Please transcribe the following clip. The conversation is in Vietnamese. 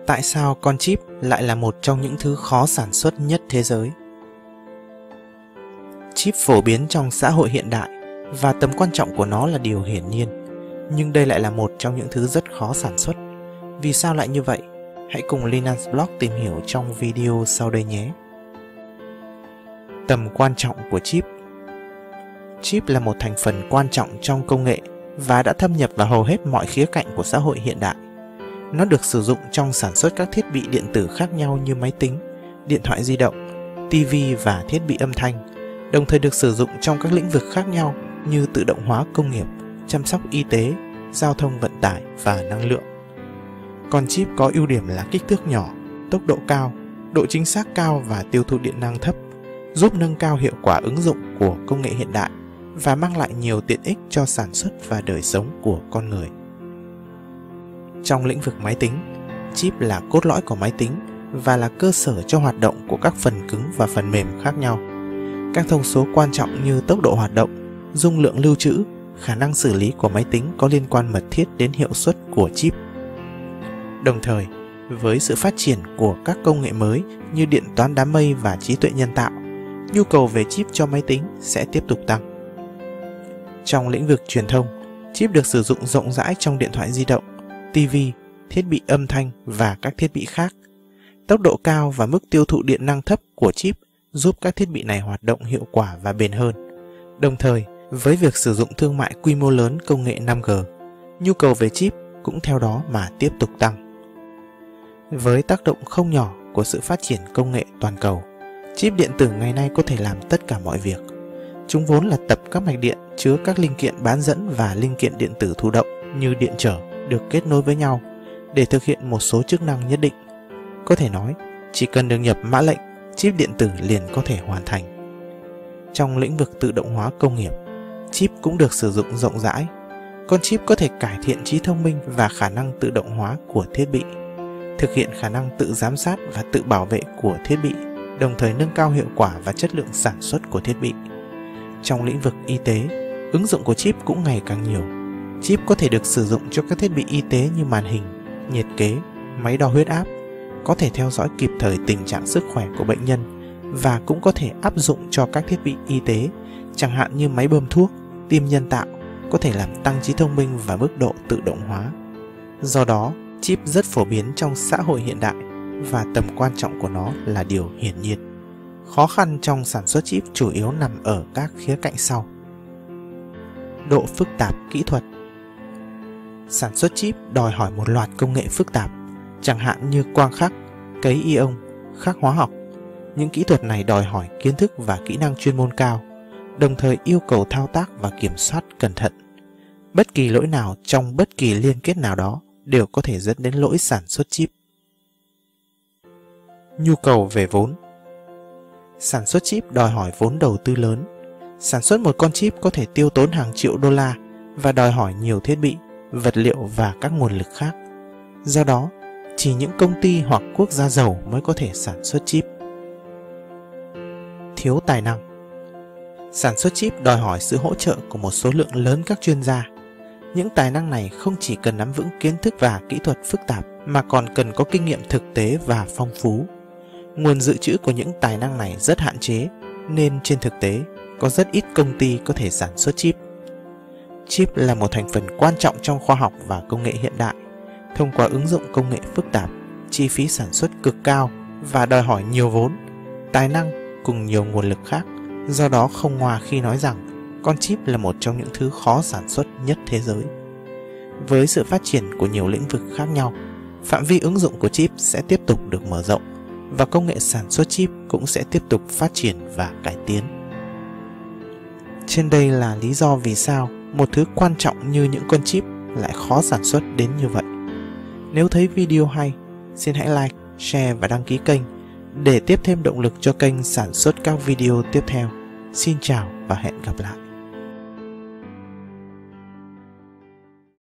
Tại sao con chip lại là một trong những thứ khó sản xuất nhất thế giới? Chip phổ biến trong xã hội hiện đại và tầm quan trọng của nó là điều hiển nhiên. Nhưng đây lại là một trong những thứ rất khó sản xuất. Vì sao lại như vậy? Hãy cùng Linus Blog tìm hiểu trong video sau đây nhé. Tầm quan trọng của chip. Chip là một thành phần quan trọng trong công nghệ và đã thâm nhập vào hầu hết mọi khía cạnh của xã hội hiện đại. Nó được sử dụng trong sản xuất các thiết bị điện tử khác nhau như máy tính, điện thoại di động, TV và thiết bị âm thanh, đồng thời được sử dụng trong các lĩnh vực khác nhau như tự động hóa công nghiệp, chăm sóc y tế, giao thông vận tải và năng lượng. Con chip có ưu điểm là kích thước nhỏ, tốc độ cao, độ chính xác cao và tiêu thụ điện năng thấp, giúp nâng cao hiệu quả ứng dụng của công nghệ hiện đại và mang lại nhiều tiện ích cho sản xuất và đời sống của con người. Trong lĩnh vực máy tính, chip là cốt lõi của máy tính và là cơ sở cho hoạt động của các phần cứng và phần mềm khác nhau. Các thông số quan trọng như tốc độ hoạt động, dung lượng lưu trữ, khả năng xử lý của máy tính có liên quan mật thiết đến hiệu suất của chip. Đồng thời, với sự phát triển của các công nghệ mới như điện toán đám mây và trí tuệ nhân tạo, nhu cầu về chip cho máy tính sẽ tiếp tục tăng. Trong lĩnh vực truyền thông, chip được sử dụng rộng rãi trong điện thoại di động, TV, thiết bị âm thanh và các thiết bị khác. Tốc độ cao và mức tiêu thụ điện năng thấp của chip giúp các thiết bị này hoạt động hiệu quả và bền hơn. Đồng thời, với việc sử dụng thương mại quy mô lớn công nghệ 5G, nhu cầu về chip cũng theo đó mà tiếp tục tăng. Với tác động không nhỏ của sự phát triển công nghệ toàn cầu, chip điện tử ngày nay có thể làm tất cả mọi việc. Chúng vốn là tập các mạch điện chứa các linh kiện bán dẫn và linh kiện điện tử thụ động như điện trở được kết nối với nhau để thực hiện một số chức năng nhất định. Có thể nói, chỉ cần được nhập mã lệnh, chip điện tử liền có thể hoàn thành. Trong lĩnh vực tự động hóa công nghiệp, chip cũng được sử dụng rộng rãi. Con chip có thể cải thiện trí thông minh và khả năng tự động hóa của thiết bị, thực hiện khả năng tự giám sát và tự bảo vệ của thiết bị, đồng thời nâng cao hiệu quả và chất lượng sản xuất của thiết bị. Trong lĩnh vực y tế, ứng dụng của chip cũng ngày càng nhiều. Chip có thể được sử dụng cho các thiết bị y tế như màn hình, nhiệt kế, máy đo huyết áp, có thể theo dõi kịp thời tình trạng sức khỏe của bệnh nhân và cũng có thể áp dụng cho các thiết bị y tế, chẳng hạn như máy bơm thuốc, tim nhân tạo, có thể làm tăng trí thông minh và mức độ tự động hóa. Do đó, chip rất phổ biến trong xã hội hiện đại và tầm quan trọng của nó là điều hiển nhiên. Khó khăn trong sản xuất chip chủ yếu nằm ở các khía cạnh sau. Độ phức tạp kỹ thuật. Sản xuất chip đòi hỏi một loạt công nghệ phức tạp, chẳng hạn như quang khắc, cấy ion, khắc hóa học. Những kỹ thuật này đòi hỏi kiến thức và kỹ năng chuyên môn cao, đồng thời yêu cầu thao tác và kiểm soát cẩn thận. Bất kỳ lỗi nào trong bất kỳ liên kết nào đó đều có thể dẫn đến lỗi sản xuất chip. Nhu cầu về vốn. Sản xuất chip đòi hỏi vốn đầu tư lớn. Sản xuất một con chip có thể tiêu tốn hàng triệu đô la và đòi hỏi nhiều thiết bị, vật liệu và các nguồn lực khác. Do đó, chỉ những công ty hoặc quốc gia giàu mới có thể sản xuất chip. Thiếu tài năng. Sản xuất chip đòi hỏi sự hỗ trợ của một số lượng lớn các chuyên gia. Những tài năng này không chỉ cần nắm vững kiến thức và kỹ thuật phức tạp mà còn cần có kinh nghiệm thực tế và phong phú. Nguồn dự trữ của những tài năng này rất hạn chế, nên trên thực tế có rất ít công ty có thể sản xuất chip. Chip là một thành phần quan trọng trong khoa học và công nghệ hiện đại. Thông qua ứng dụng công nghệ phức tạp, chi phí sản xuất cực cao và đòi hỏi nhiều vốn, tài năng cùng nhiều nguồn lực khác. Do đó không ngoa khi nói rằng con chip là một trong những thứ khó sản xuất nhất thế giới. Với sự phát triển của nhiều lĩnh vực khác nhau, phạm vi ứng dụng của chip sẽ tiếp tục được mở rộng và công nghệ sản xuất chip cũng sẽ tiếp tục phát triển và cải tiến. Trên đây là lý do vì sao một thứ quan trọng như những con chip lại khó sản xuất đến như vậy. Nếu thấy video hay, xin hãy like, share và đăng ký kênh để tiếp thêm động lực cho kênh sản xuất các video tiếp theo. Xin chào và hẹn gặp lại.